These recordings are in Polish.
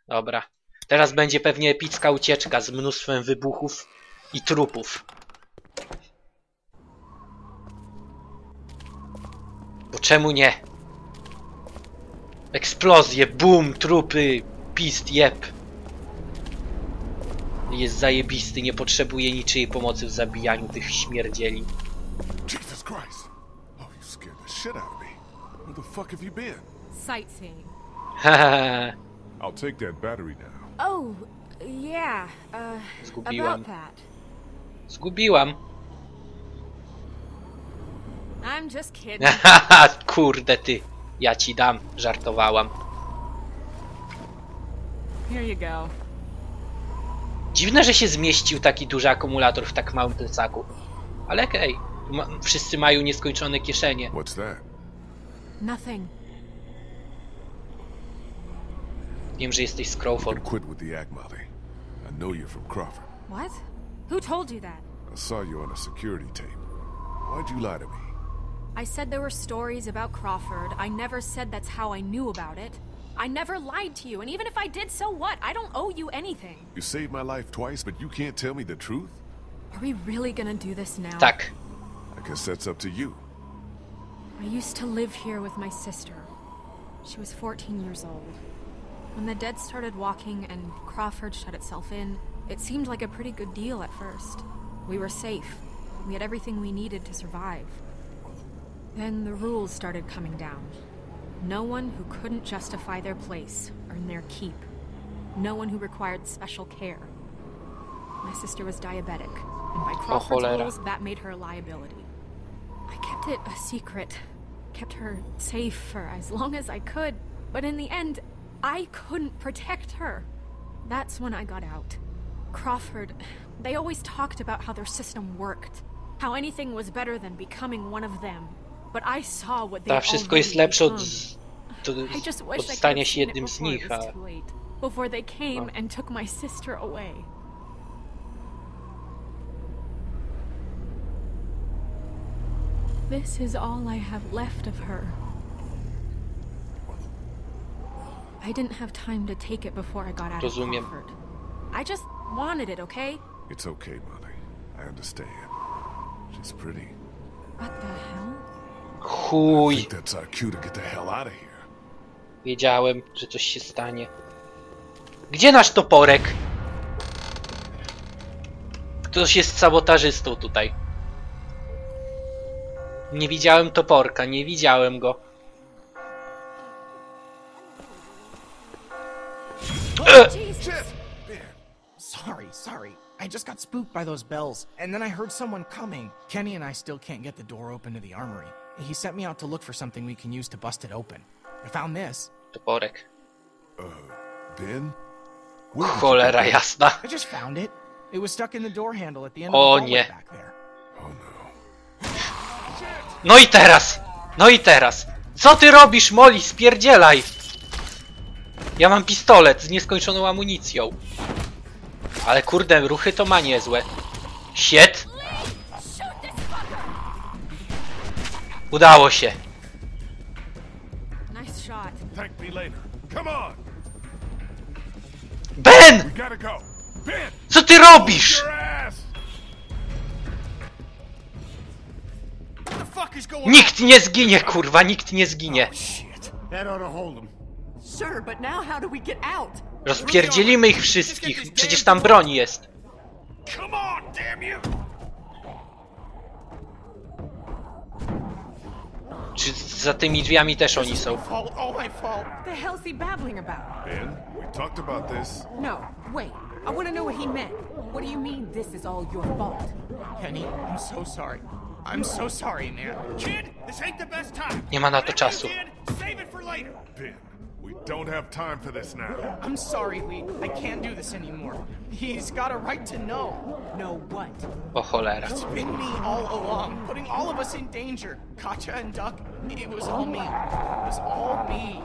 Dobra. Teraz będzie pewnie epicka ucieczka z mnóstwem wybuchów i trupów. Bo czemu nie? Eksplozje, boom, trupy, pist, jeb. Jest zajebisty, nie potrzebuje niczyjej pomocy w zabijaniu tych śmierdzieli. Jesus Christ! Oh, you scared the shit out of me. Where the fuck have you been? Sightseeing. I'll take that battery now. Oh, yeah. Zgubiłam. About that. Zgubiłam. I'm just kidding. Kurde ty. Ja ci dam. Żartowałam. Here you go. Dziwne, że się zmieścił taki duży akumulator w tak małym plecaku. Ale okej. Wszyscy mają nieskończone kieszenie. What's that? Nothing. Wiem, że jesteś z You Crawford. quit with the act, Molly. I know you're from Crawford. What? Who told you that? I saw you on a security tape. Why'd you lie to me? I said there were stories about Crawford. I never said that's how I knew about it. I never lied to you, and even if I did, so what? I don't owe you anything. You saved my life twice, but you can't tell me the truth? Are we really gonna do this now? Tak. I guess that's up to you. I used to live here with my sister. She was 14 years old. When the dead started walking and Crawford shut itself in, it seemed like a pretty good deal at first. We were safe. We had everything we needed to survive. Then the rules started coming down. No one who couldn't justify their place earned their keep. No one who required special care. My sister was diabetic, and by Crawford's rules, that made her a liability. I kept it a secret, kept her safe for as long as I could, but in the end, I couldn't protect her. That's when I got out. Crawford, they always talked about how their system worked, how anything was better than becoming one of them. But I saw what they Wszystko jest lepsze od od stania się jednym z nich, a... Before they came and took my sister away. This is all I have left of her. I didn't have time to take it before I got out of Crawford. I just wanted it, okay? It's okay, Molly. I understand. She's pretty. What the hell? Chuj. I think that's our cue to get the hell out of here. Wiedziałem, że coś się stanie. Gdzie nasz toporek? Ktoś jest sabotażystą tutaj. Nie widziałem toporka, nie widziałem go. Sorry. I just got spooked by those bells, and then I heard someone coming. Kenny and I still can't get the door open to the armory. He sent me out to look for something we can use to bust it open. I found this. Toporek. Ben? Cholera jasna. I just found it. It was stuck in the door handle at the end of the hallway back there. Oh no. No i teraz! No i teraz! Co ty robisz, Molly? Spierdzielaj! Ja mam pistolet z nieskończoną amunicją. Ale kurde, ruchy to ma niezłe. Shit! Udało się. Nice shot. Thank me later. Come on. Ben! We gotta go. Ben! Co ty robisz? Your ass! What the fuck is going Nikt nie zginie, kurwa, nikt nie zginie. Shit. That ought to hold him. Sure, but now how do we get out? Rozpierdzielimy ich wszystkich. Przecież tam broń jest. Come on, damn you! Czy za tymi drzwiami też oni są? All my fault. The hell's he babbling about? Ben, we talked about this. No, wait. I want to know what he meant. What do you mean this is all your fault? Kenny, I'm so sorry. I'm so sorry, man. Kid, this ain't the best time. Nie ma na to czasu. Save it for later. Ben, we don't have time for this now. I'm sorry, I can't do this anymore. He's got a right to know. Know what? O cholera. It's been me all along, putting all of us in danger. Katja and Duck, it was all me. It was all me.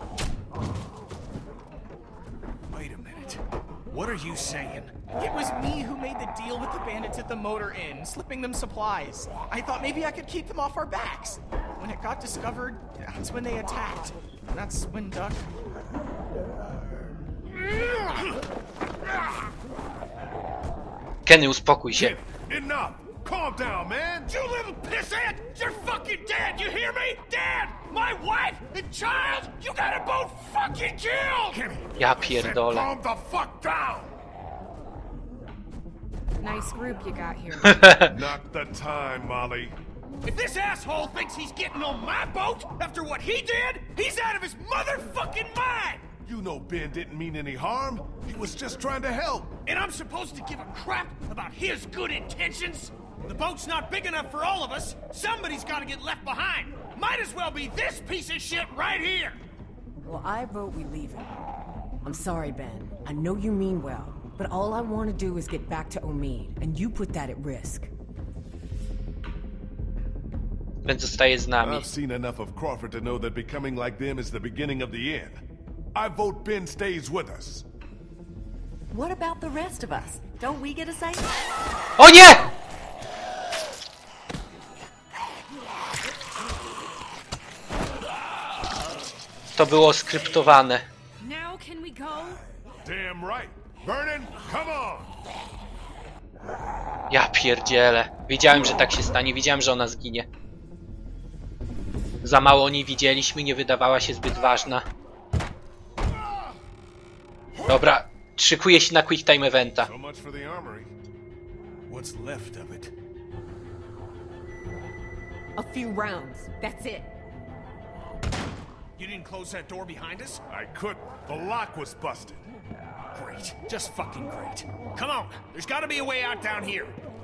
Wait a minute. What are you saying? It was me who made the deal with the bandits at the motor inn, slipping them supplies. I thought maybe I could keep them off our backs. When it got discovered, that's when they attacked. That's when Duck... Kenny, uspokój się. Enough! Calm down, man! You little pissant! You're fucking dead! You hear me? Dead! My wife and child! You got them both fucking killed! Kenny! Ja said pierdolę. calm the fuck down! Nice group you got here. Not the time, Molly. If this asshole thinks he's getting on my boat after what he did, he's out of his motherfucking mind! You know Ben didn't mean any harm. He was just trying to help. And I'm supposed to give a crap about his good intentions? The boat's not big enough for all of us. Somebody's gotta get left behind. Might as well be this piece of shit right here! Well, I vote we leave it. I'm sorry, Ben. I know you mean well, but all I want to do is get back to Omid, and you put that at risk. Ben zostaje z nami. I've seen enough of Crawford to know that becoming like them is the beginning of the end. I vote Ben stays with us. What about the rest of us? Don't we get a say? O nie! To było skryptowane. Now can we go? Damn right. Vernon, come on! Ja pierdzielę. Wiedziałem, że tak się stanie. Wiedziałem, że ona zginie. Za mało o niej widzieliśmy. Nie wydawała się zbyt ważna. Dobra. Szykuję się na quick time eventa. So much for the armory. What's left of it? A few rounds. That's it. You didn't close that door behind us? I couldn't. The lock was busted. Great. Just fucking great. Come on. There's gotta be a way out down here.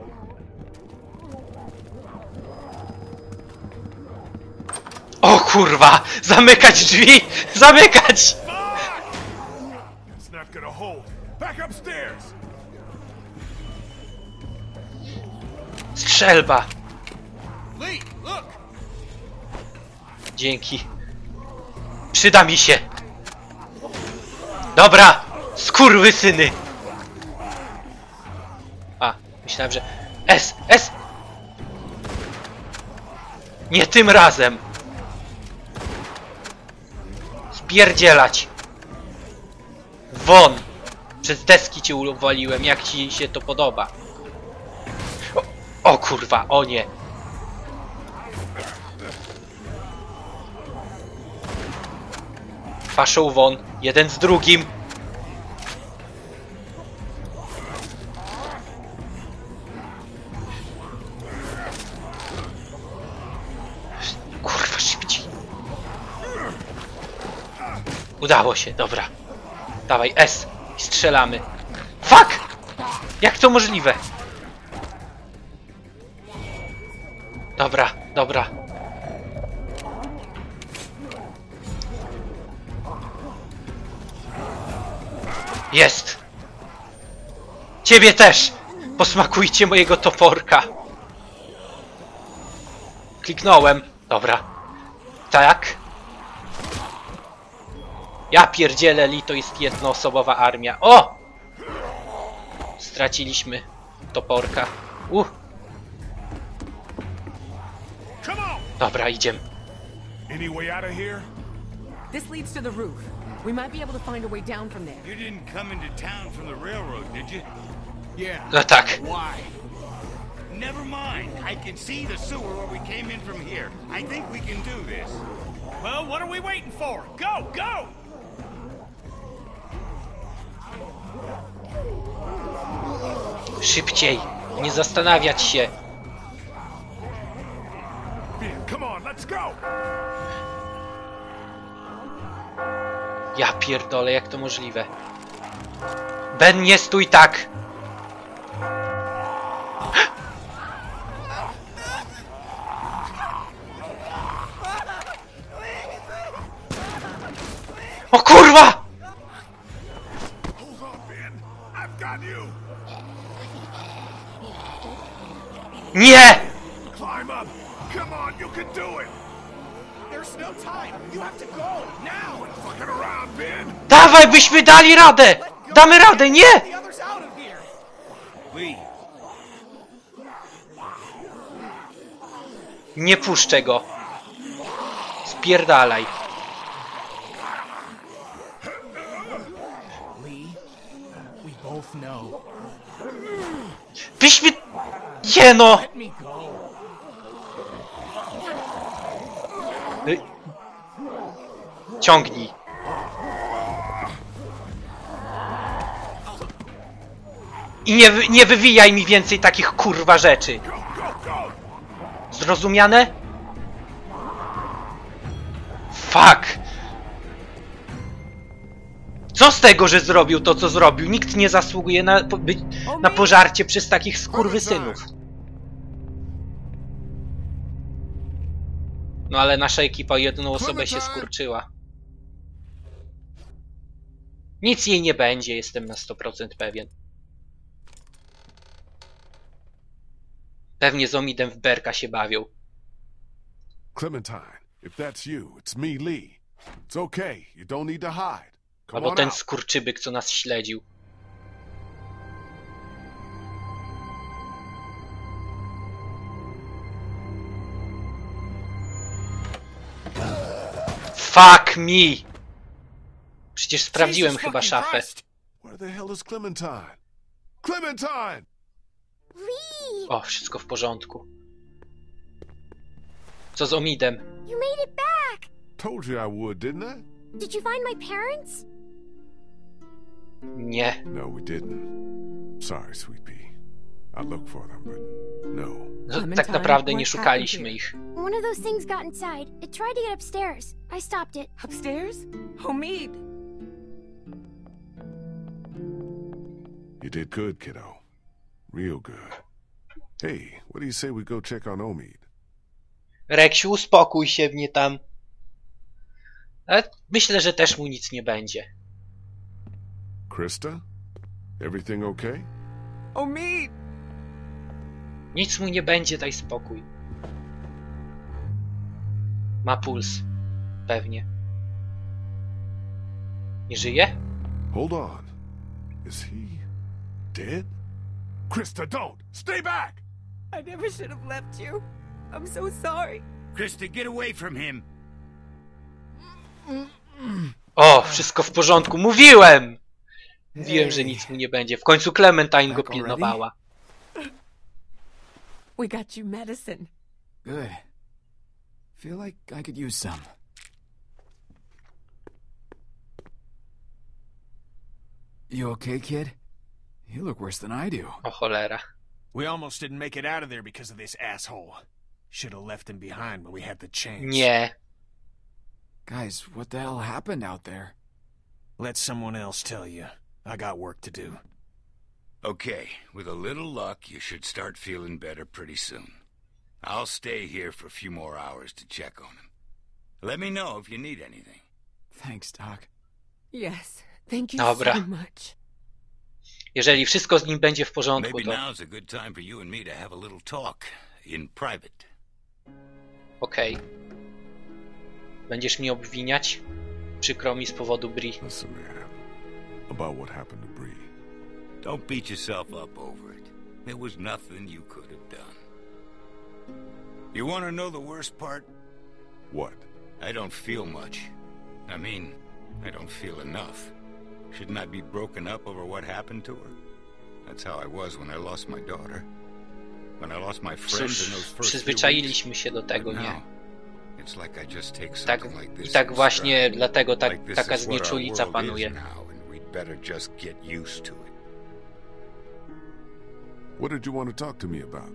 O kurwa! Zamykać drzwi! Zamykać! It's not gonna hold. Back upstairs! Strzelba! Lee, look! Dzięki. Przyda mi się. Dobra! Skurwysyny! A, myślałem, że... S! S! Nie tym razem! Spierdzielać! Won! Przez deski cię uwaliłem, jak ci się to podoba. O kurwa, o nie! Faszą won, jeden z drugim. Kurwa, szybciej. Udało się, dobra. Dawaj, S i strzelamy. Fuck! Jak to możliwe? Dobra, dobra. Jest! Ciebie też! Posmakujcie mojego toporka. Kliknąłem. Dobra. Tak. Ja pierdzielę, Lee, to jest jednoosobowa armia. O! Straciliśmy toporka. Dobra, idziemy. Any way out of here? This leads to the roof. We might be able to find a way down from there. You didn't come into town from the railroad, did you? Yeah. No tak. Why? Never mind. I can see the sewer where we came in from here. I think we can do this. Well, what are we waiting for? Go, go! Szybciej. Nie zastanawiać się. Ben, come on, let's go! Ja pierdolę, jak to możliwe? Ben, nie stój tak! O kurwa! Hold on, Ben. I've got you. Nie! Climb up. Come on, you can do it. There's no time. You have to go now. Fucking around, Ben. Dawaj, byśmy dali radę! Damy radę, nie! The others out of here. Lee, Nie puszczę go. Spierdalaj. Lee, we both know. Byś mi... Nie no! Let me go. Ciągnij. I nie wywijaj mi więcej takich kurwa rzeczy. Zrozumiane? Fuck! Co z tego, że zrobił to, co zrobił? Nikt nie zasługuje na pożarcie przez takich skurwysynów. No ale nasza ekipa jedną osobę się skurczyła. Nic jej nie będzie, jestem na 100% pewien. Pewnie z Omidem w berka się bawią. Clementine, if that's you, it's me, Lee. It's okay. You don't need to hide. Come Albo on ten out. skurczybyk, co nas śledził. Fuck me! Przecież sprawdziłem Jesus chyba fucking szafę. Christ. Where the hell is Clementine? Clementine! Lee! O, wszystko w porządku. Co z Omidem? You made it back! Told you I would, didn't I? Did you find my parents? Nie. No, we didn't. Sorry, sweet pea. I looked for them, but no. Tak naprawdę nie szukaliśmy ich. One of those things got inside. It tried to get upstairs. I stopped it. Upstairs? Omid! You did good, kiddo. Real good. Hey, what do you say we go check on Omid? Reksiu, uspokój się mnie tam. Ale myślę, że też mu nic nie będzie. Krista? Everything okay? Omid! Nic mu nie będzie, daj spokój. Ma puls. Pewnie. Nie żyje? Hold on. Is he dead? Krista, don't! Stay back! I never should have left you. I'm so sorry. Krista, get away from him. O, wszystko w porządku. Mówiłem! Mówiłem, że nic mu nie będzie. W końcu Clementine go pilnowała. We got you medicine. Good. Feel like I could use some. You okay, kid? You look worse than I do. O cholera. We almost didn't make it out of there because of this asshole. Should have left him behind when we had the chance. Nie. Guys, what the hell happened out there? Let someone else tell you. I got work to do. Okay, with a little luck, you should start feeling better pretty soon. I'll stay here for a few more hours to check on him. Let me know if you need anything. Thanks, Doc. Yes, thank you Dobra. so much. Jeżeli wszystko z nim będzie w porządku, Maybe to now's a good time for you and me to have a little talk in private. okej. Będziesz mnie obwiniać? Przykro mi z powodu Bree. Listen, man. About what happened to Bree. Don't beat yourself up over it. There was nothing you could have done. You want to know the worst part? What? I don't feel much. I mean, I don't feel enough. Shouldn't I be broken up over what happened to her? That's how I was when I lost my daughter. When I lost my friends in those Cóż, first few weeks. przyzwyczailiśmy się do tego, But nie? now, it's like I just take Tak, something like this i tak in właśnie stride. dlatego Like this taka is what our znieczulica world panuje. is now, and we'd better just get used to it. What did you want to talk to me about?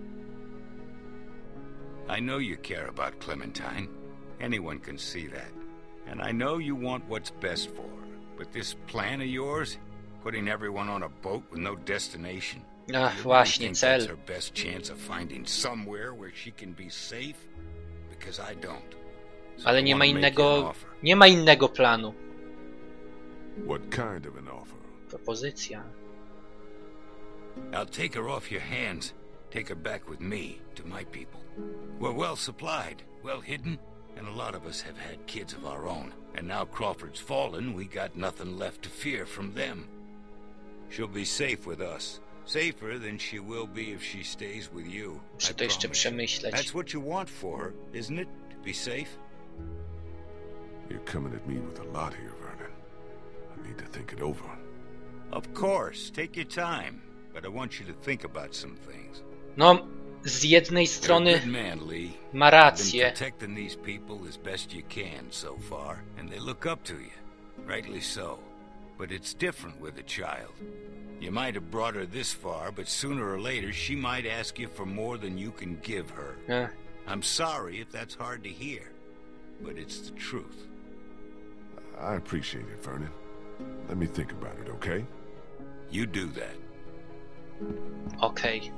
I know you care about Clementine. Anyone can see that. And I know you want what's best for her. But this plan of yours, putting everyone on a boat with no destination, Ach, you właśnie, think cel. that's her best chance of finding somewhere where she can be safe? Because I don't. So Ale I nie ma wanna make you an innego... offer. Nie ma innego planu. What kind of an offer? Propozycja. I'll take her off your hands. Take her back with me to my people. We're well supplied, well hidden, and a lot of us have had kids of our own. And now Crawford's fallen, we got nothing left to fear from them. She'll be safe with us. Safer than she will be if she stays with you. Muszę I to jeszcze promise. przemyśleć. That's what you want for her, isn't it? To be safe? You're coming at me with a lot here, Vernon. I need to think it over. Of course, take your time, but I want you to think about some things. No, z jednej strony You're a good man, Lee. ma You've been rację. protecting these people as best you can so far, and they look up to you. Rightly so. But it's different with a child. You might have brought her this far, but sooner or later she might ask you for more than you can give her. I'm sorry if that's hard to hear, but it's the truth. I appreciate it, Vernon. Let me think about it, okay? You do that. Okej.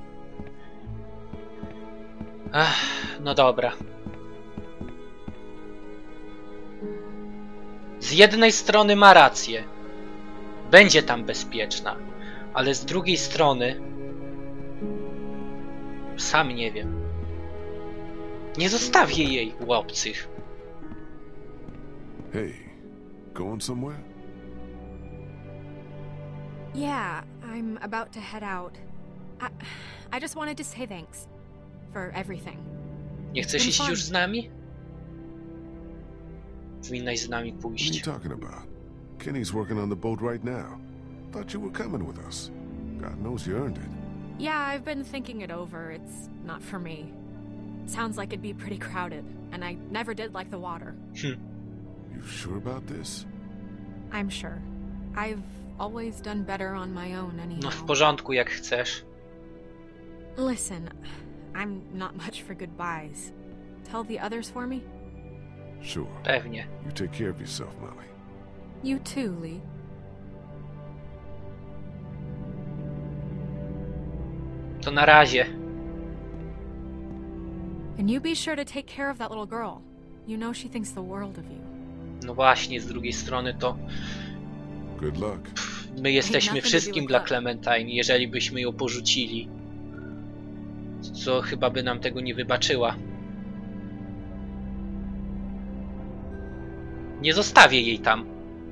No dobra. Z jednej strony ma rację. Będzie tam bezpieczna. Ale z drugiej strony... Sam nie wiem. Nie zostawię jej u obcych. Hey, going somewhere? Yeah, I'm about to head out. I just wanted to say thanks for everything. Nie chcesz iść już z nami? Powinnaś z nami What are you pójść. talking about? Kenny's working on the boat right now. Thought you were coming with us. God knows you earned it. Yeah, I've been thinking it over. It's not for me. Sounds like it'd be pretty crowded, and I never did like the water. You sure about this? I'm sure. I've always done better on my own No anyhow. w porządku, jak chcesz. Listen, I'm not much for goodbyes. Tell the others for me? Sure. Pewnie. You take care of yourself, Molly. You too, Lee. To na razie. And you be sure to take care of that little girl. You know she thinks the world of you. No właśnie, z drugiej strony to Good luck. my jesteśmy wszystkim dla Clementine. Jeżeli byśmy ją porzucili, to chyba by nam tego nie wybaczyła. Nie zostawię jej tam.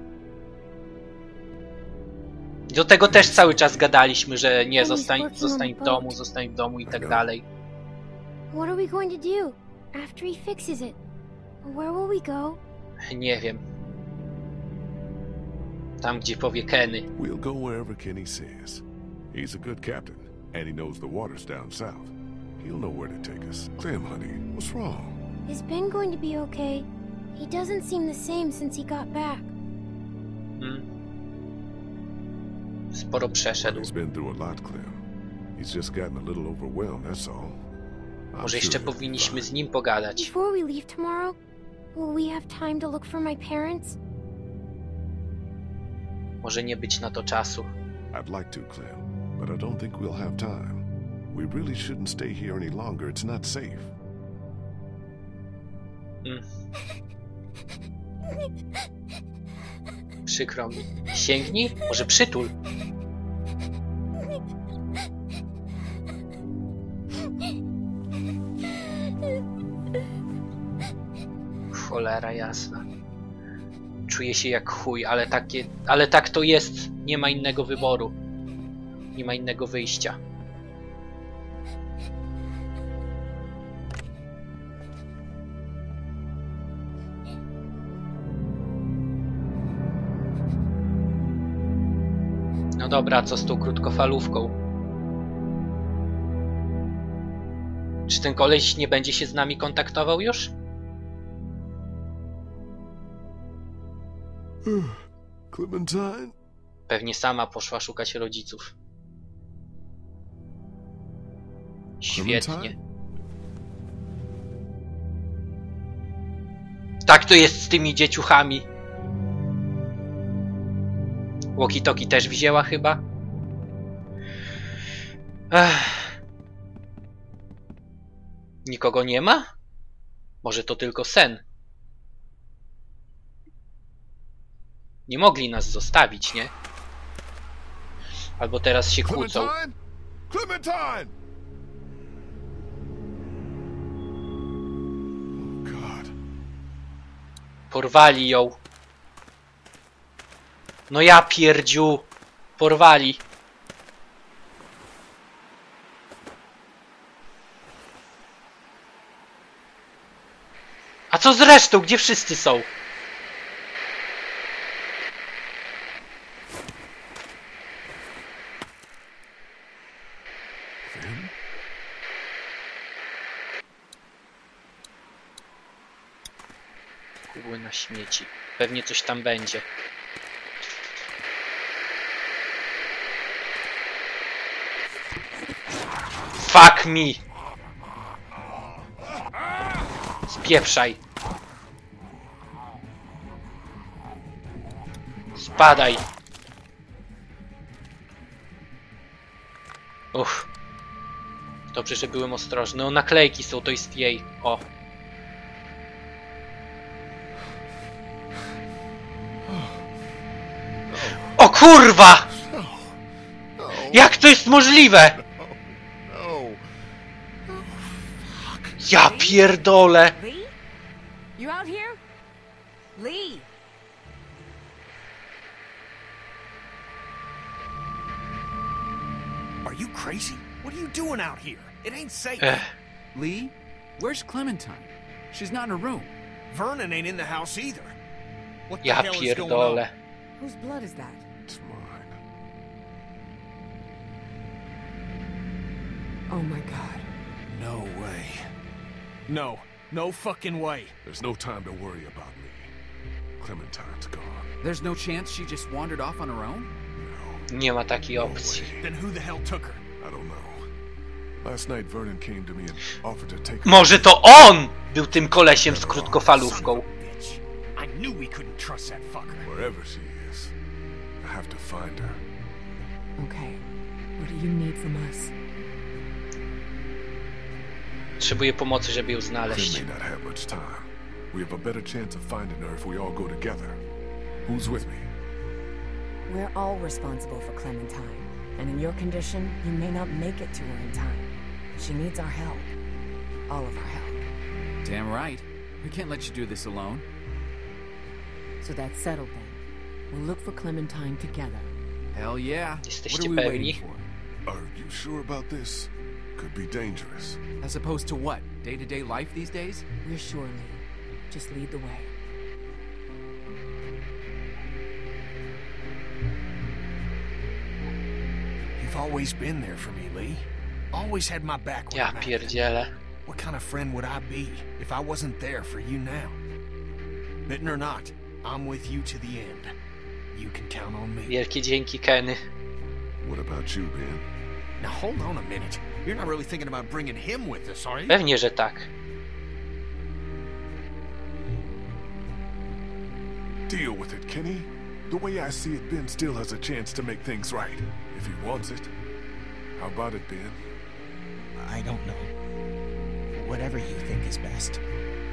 Do tego też cały czas gadaliśmy, że nie, zostań w domu i tak dalej. What are we going to do after he fixes it? Where will we go? Nie wiem. Tam, gdzie powie Kenny. We'll go wherever Kenny says. He's a good captain, and he knows the waters down south. He'll know where to take us. Clem, honey, what's wrong? Is Ben going to be okay? He doesn't seem the same since he got back. Sporo przeszedł. He's been through a lot, Clem. He's just gotten a little overwhelmed, that's all. Może jeszcze powinniśmy z nim pogadać. Before we leave tomorrow, will we have time to look for my parents? Może nie być na to czasu. I'd like to, Clem, but I don't think we'll have time. We really shouldn't stay here any longer. It's not safe. Przykro mi. Sięgnij? Może przytul? Cholera jasna. Czuję się jak chuj, ale tak to jest. Nie ma innego wyboru. Nie ma innego wyjścia. No dobra, co z tą krótkofalówką? Czy ten koleś nie będzie się z nami kontaktował już? Clementine? Pewnie sama poszła szukać rodziców. Świetnie. Tak to jest z tymi dzieciuchami. Walkie-talkie też wzięła chyba? Nikogo nie ma? Może to tylko sen? Nie mogli nas zostawić, nie? Albo teraz się kłócą. Clementine! Oh God. Porwali ją. No ja pierdziu. Porwali. A co z resztą? Gdzie wszyscy są? Kubły na śmieci. Pewnie coś tam będzie. Fuck me! Spieprzaj! Spadaj! Uff. Dobrze, że byłem ostrożny. O, naklejki są, to jest jej. O. O kurwa! Jak to jest możliwe? Ja pierdolę! Lee? You out here? Lee! Are you crazy? What are you doing out here? It ain't safe. Lee? Where's Clementine? She's not in her room. Vernon ain't in the house either. What the Ja hell is going on? pierdolę. Whose blood is that? It's mine. Oh my god. No way. No. No fucking way. There's no time to worry about me. Clementine's gone. There's no chance she just wandered off on her own? Nie ma takiej opcji. Then who the hell took her? I don't know. Last night Vernon came to me and offered to take her. Może to on był tym kolesiem z krótkofalówką. Bitch. I knew we couldn't trust that fucker. Wherever she is, I have to find her. Okay. What do you need from us? Potrzebuję pomocy, żeby ją Clem znaleźć. may not have much time. We have a better chance of finding her if we all go together. Who's with me? We're all responsible for Clementine. And in your condition, you may not make it to her in time. She needs our help. All of our help. Damn right. We can't let you do this alone. So that's settled then. We'll look for Clementine together. Hell yeah. What Jesteście are we pewni? waiting for? Are you sure about this? Could be dangerous. As opposed to what? Day-to-day life these days? We're sure, Lee. Just lead the way. You've always been there for me, Lee. Always had my back when Ja I'm out. pierdzielę. What kind of friend would I be if I wasn't there for you now? Bitten or not, I'm with you to the end. You can count on me. Wielkie dzięki, Kenny. What about you, Ben? Now hold on a minute. You're not really thinking about bringing him with us, are you? Pewnie, że tak. Deal with it, Kenny. The way I see it, Ben still has a chance to make things right. If he wants it. How about it, Ben? I don't know. Whatever you think is best.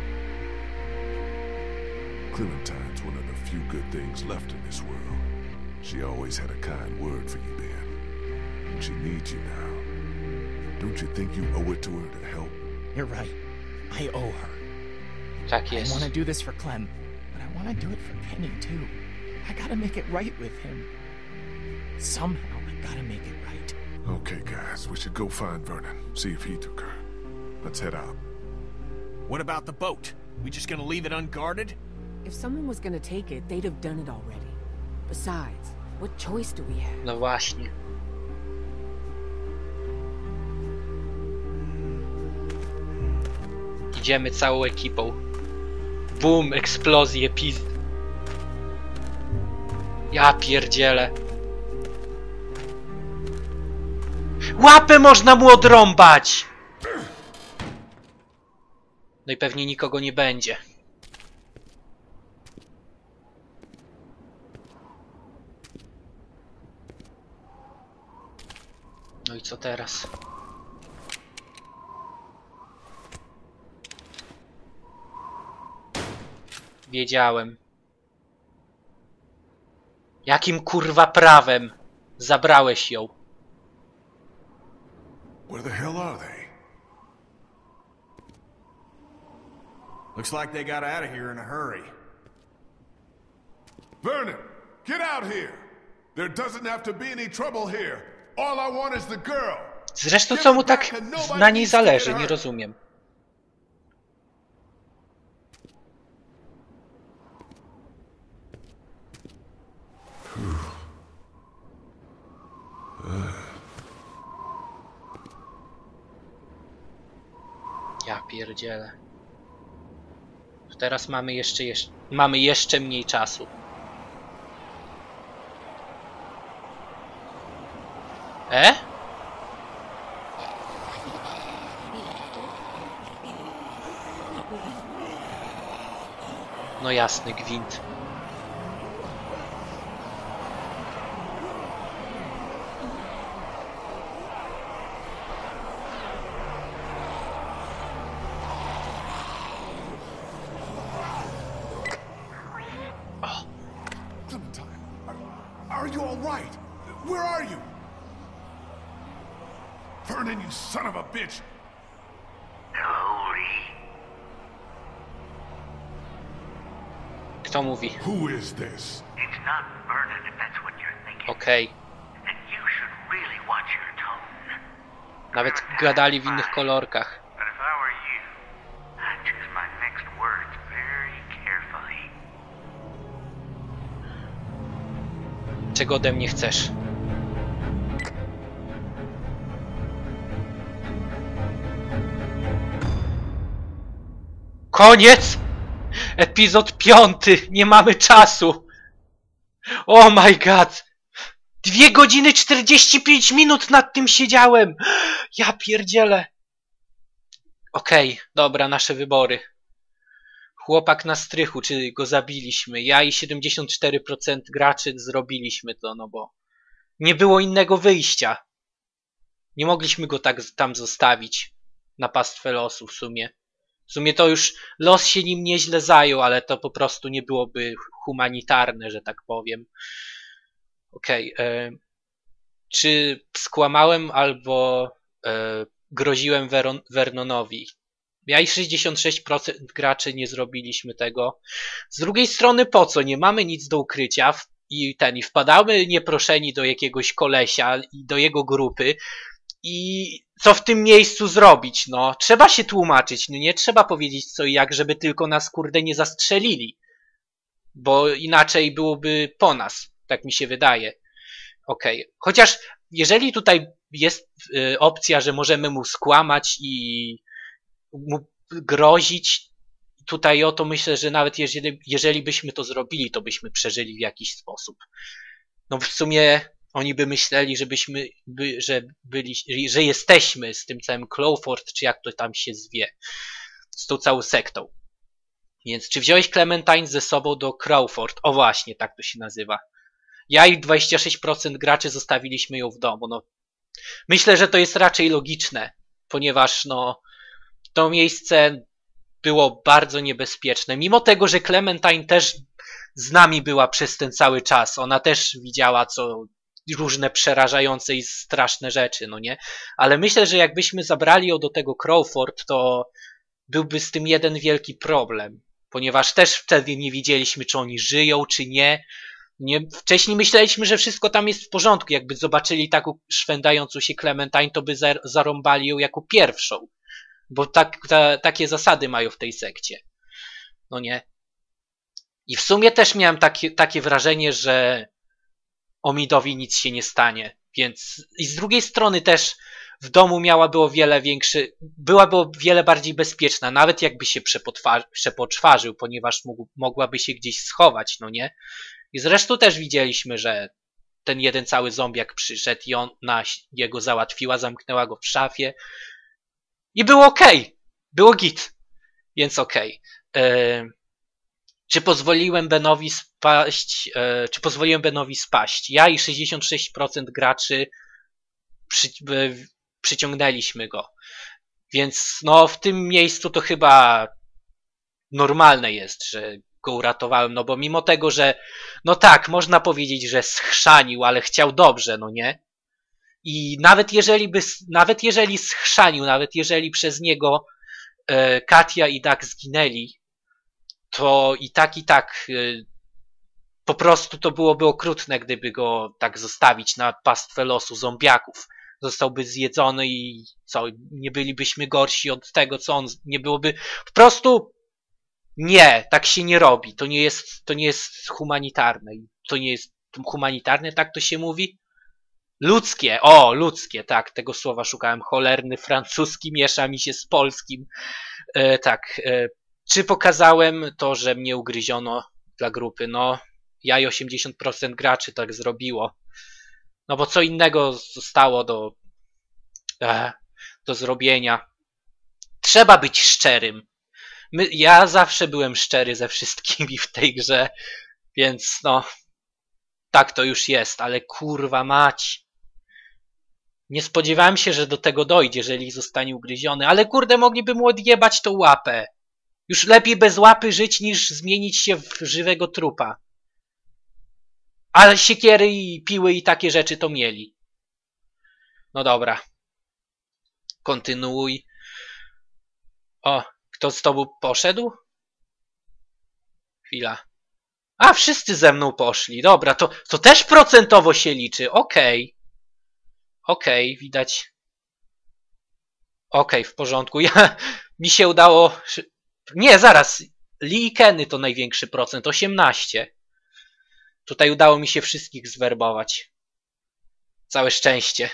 Clementine's one of the few good things left in this world. She always had a kind word for you, Ben. And she needs you now. Don't you think you owe it to her to help? You're right. I owe her. Tak I want to jest. do this for Clem, but I want to do it for Kenny too. I gotta make it right with him. Somehow I gotta make it right. Okay, guys, we should go find Vernon, see if he took her. Let's head out. What about the boat? We just gonna leave it unguarded? If someone was gonna take it, they'd have done it already. Besides, what choice do we have? No właśnie. Idziemy całą ekipą. Bum, eksplozje, pizd. Ja pierdzielę. Łapę można mu odrąbać! No i pewnie nikogo nie będzie. No i co teraz? Wiedziałem. Jakim kurwa prawem zabrałeś ją? Where the hell are they? Looks like they got out of here in a hurry. Vernon, get out here! There doesn't have to be any trouble here. All I want is the girl. Zresztą co mu tak na niej zależy? Nie rozumiem. Ja pierdzielę. Teraz mamy jeszcze Mamy jeszcze mniej czasu. No jasny gwint. Clementine, are you all right? Where are you? Vernon, you son of a bitch! Hello, Lee. Kto mówi? Who is this? It's not Vernon, if that's what you're thinking. Okej. And you should really watch your tone. Nawet gadali w innych kolorkach. But if I were you, I'd choose my next words very carefully. Czego ode mnie chcesz? Koniec! Epizod 5! Nie mamy czasu! Oh my god! 2 godziny 45 minut nad tym siedziałem! Ja pierdzielę! Okej, dobra, nasze wybory. Chłopak na strychu, czy go zabiliśmy? Ja i 74% graczy zrobiliśmy to, no bo nie było innego wyjścia. Nie mogliśmy go tak tam zostawić na pastwę losu w sumie. W sumie to już los się nim nieźle zajął, ale to po prostu nie byłoby humanitarne, że tak powiem. Okej. Czy skłamałem albo groziłem Vernonowi? Ja i 66% graczy nie zrobiliśmy tego. Z drugiej strony po co? Nie mamy nic do ukrycia i wpadamy nieproszeni do jakiegoś kolesia i do jego grupy. I co w tym miejscu zrobić? No, trzeba się tłumaczyć, no nie trzeba powiedzieć co i jak, żeby tylko nas kurde nie zastrzelili. Bo inaczej byłoby po nas, tak mi się wydaje. Okej. Chociaż jeżeli tutaj jest opcja, że możemy mu skłamać i mu grozić, tutaj to myślę, że nawet jeżeli byśmy to zrobili, to byśmy przeżyli w jakiś sposób. No w sumie oni by myśleli, że jesteśmy z tym całym Clawford, czy jak to tam się zwie, z tą całą sektą. Więc czy wziąłeś Clementine ze sobą do Crawford? O właśnie, tak to się nazywa. Ja i 26% graczy zostawiliśmy ją w domu. No, myślę, że to jest raczej logiczne, ponieważ no, to miejsce było bardzo niebezpieczne. Mimo tego, że Clementine też z nami była przez ten cały czas. Ona też widziała różne przerażające i straszne rzeczy, no nie? Ale myślę, że jakbyśmy zabrali ją do tego Crawford, to byłby z tym jeden wielki problem. Ponieważ też wtedy nie wiedzieliśmy, czy oni żyją, czy nie. Wcześniej myśleliśmy, że wszystko tam jest w porządku. Jakby zobaczyli taką szwendającą się Clementine, to by zarąbali ją jako pierwszą. Bo takie zasady mają w tej sekcie. No nie? I w sumie też miałem takie wrażenie, że Omidowi nic się nie stanie. Więc i z drugiej strony też w domu byłaby o wiele bardziej bezpieczna, nawet jakby się przepoczwarzył, ponieważ mogłaby się gdzieś schować, no nie? I zresztą też widzieliśmy, że ten jeden cały zombiak przyszedł i ona jego załatwiła, zamknęła go w szafie i było okej, było git, więc okej. Czy pozwoliłem Benowi spaść? Ja i 66% graczy przyciągnęliśmy go. Więc no w tym miejscu to chyba normalne jest, że go uratowałem, no bo mimo tego, że no tak, można powiedzieć, że schrzanił, ale chciał dobrze, no nie? I nawet jeżeli schrzanił, nawet jeżeli przez niego Katia i Doug zginęli, to i tak po prostu to byłoby okrutne, gdyby go tak zostawić na pastwę losu zombiaków. Zostałby zjedzony i co, nie bylibyśmy gorsi od tego, co on, nie byłoby, po prostu nie, tak się nie robi, to nie jest humanitarne, to nie jest humanitarne, tak to się mówi? Ludzkie, ludzkie, tak, tego słowa szukałem, cholerny francuski miesza mi się z polskim, tak, Czy pokazałem to, że mnie ugryziono dla grupy? No, ja i 80% graczy tak zrobiło. No bo co innego zostało do zrobienia. Trzeba być szczerym. Ja zawsze byłem szczery ze wszystkimi w tej grze, więc no, tak to już jest, ale kurwa mać. Nie spodziewałem się, że do tego dojdzie, jeżeli zostanie ugryziony, ale kurde, mogliby mu odjebać tą łapę. Już lepiej bez łapy żyć, niż zmienić się w żywego trupa. Ale siekiery i piły i takie rzeczy to mieli. No dobra. Kontynuuj. O, kto z tobą poszedł? Chwila. A, wszyscy ze mną poszli. Dobra, to też procentowo się liczy. Okej. Okej, widać. Okej, w porządku. Mi się udało... Nie, zaraz. Lee i Kenny to największy procent. 18. Tutaj udało mi się wszystkich zwerbować. Całe szczęście.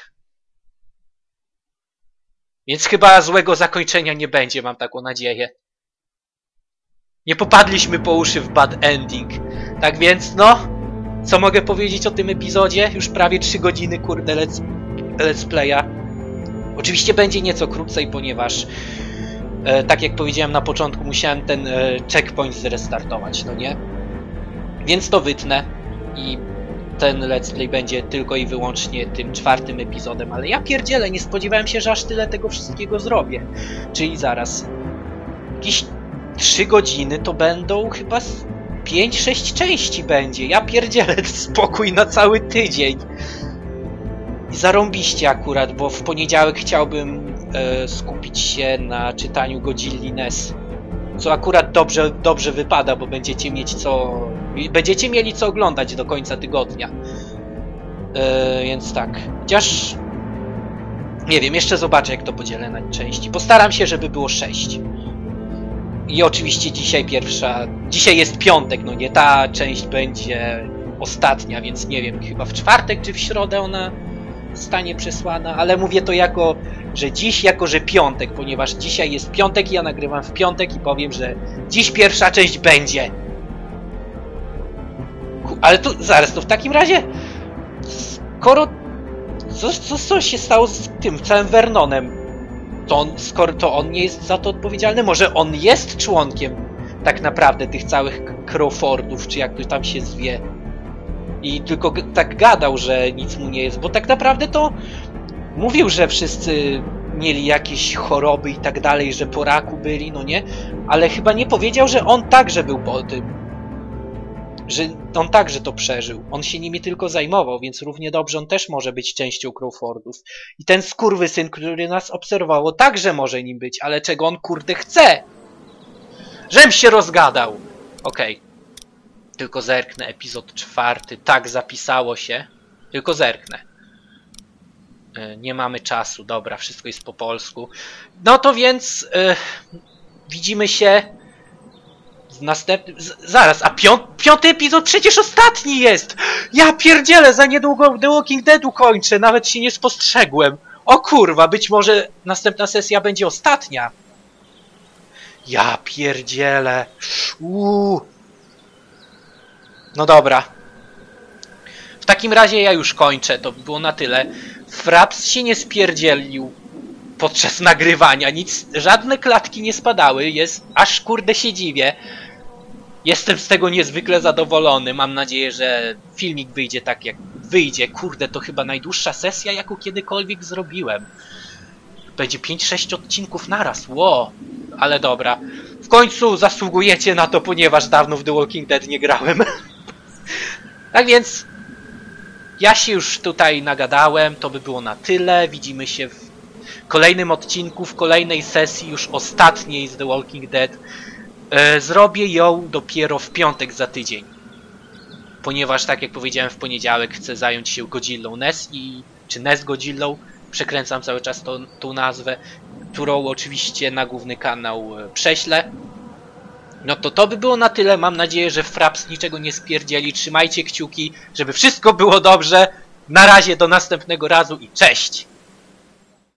Więc chyba złego zakończenia nie będzie, mam taką nadzieję. Nie popadliśmy po uszy w bad ending. Tak więc, no, co mogę powiedzieć o tym epizodzie? Już prawie 3 godziny, kurde, let's playa. Oczywiście będzie nieco krócej, ponieważ, tak jak powiedziałem na początku, musiałem ten checkpoint zrestartować, no nie? Więc to wytnę i ten let's play będzie tylko i wyłącznie tym 4. epizodem, ale ja pierdzielę, nie spodziewałem się, że aż tyle tego wszystkiego zrobię. Czyli zaraz, jakieś 3 godziny to będą chyba 5-6 części będzie. Ja pierdzielę, spokój na cały tydzień. I zarąbiście akurat, bo w poniedziałek chciałbym skupić się na czytaniu Godzilli NES. Co akurat dobrze wypada, bo będziecie mieli co oglądać do końca tygodnia. Więc tak. Chociaż nie wiem, jeszcze zobaczę, jak to podzielę na części. Postaram się, żeby było 6. I oczywiście dzisiaj jest piątek, no nie, ta część będzie ostatnia, więc nie wiem, chyba w czwartek czy w środę ona zostanie przesłana, ale mówię to jako, że piątek, ponieważ dzisiaj jest piątek i ja nagrywam w piątek i powiem, że dziś pierwsza część będzie. Ale to zaraz, to w takim razie, skoro co się stało z tym całym Vernonem? Skoro to on nie jest za to odpowiedzialny, może on jest członkiem tak naprawdę tych całych Crawfordów, czy jak to tam się zwie. I tylko tak gadał, że nic mu nie jest, bo tak naprawdę to mówił, że wszyscy mieli jakieś choroby i tak dalej, że po raku byli, no nie? Ale chyba nie powiedział, że on także był po tym. Że on także to przeżył. On się nimi tylko zajmował, więc równie dobrze on też może być częścią Crawfordów. I ten skurwysyn, który nas obserwował, także może nim być. Ale czego on kurde chce? Żem się rozgadał! Okej. Tylko zerknę. Epizod 4. Tak, zapisało się. Tylko zerknę. Nie mamy czasu. Dobra, wszystko jest po polsku. No to więc widzimy się następny... Zaraz, a piąty epizod przecież ostatni jest! Ja pierdzielę, za niedługo The Walking Deadu kończę, nawet się nie spostrzegłem. O kurwa, być może następna sesja będzie ostatnia. Ja pierdzielę. No dobra. W takim razie ja już kończę, to by było na tyle. Fraps się nie spierdzielił podczas nagrywania, żadne klatki nie spadały, aż kurde się dziwię. Jestem z tego niezwykle zadowolony, mam nadzieję, że filmik wyjdzie tak jak wyjdzie. Kurde, to chyba najdłuższa sesja, jaką kiedykolwiek zrobiłem. Będzie 5-6 odcinków naraz, ło! Ale dobra, w końcu zasługujecie na to, ponieważ dawno w The Walking Dead nie grałem. Tak więc, ja się już tutaj nagadałem, to by było na tyle. Widzimy się w kolejnym odcinku, w kolejnej sesji, już ostatniej z The Walking Dead. Zrobię ją dopiero w piątek za tydzień. Ponieważ, tak jak powiedziałem, w poniedziałek chcę zająć się Godzillą NES czy NES Godzillą. Przekręcam cały czas tą nazwę, którą oczywiście na główny kanał prześlę. No to by było na tyle. Mam nadzieję, że Fraps niczego nie spierdzieli. Trzymajcie kciuki, żeby wszystko było dobrze. Na razie, do następnego razu i cześć!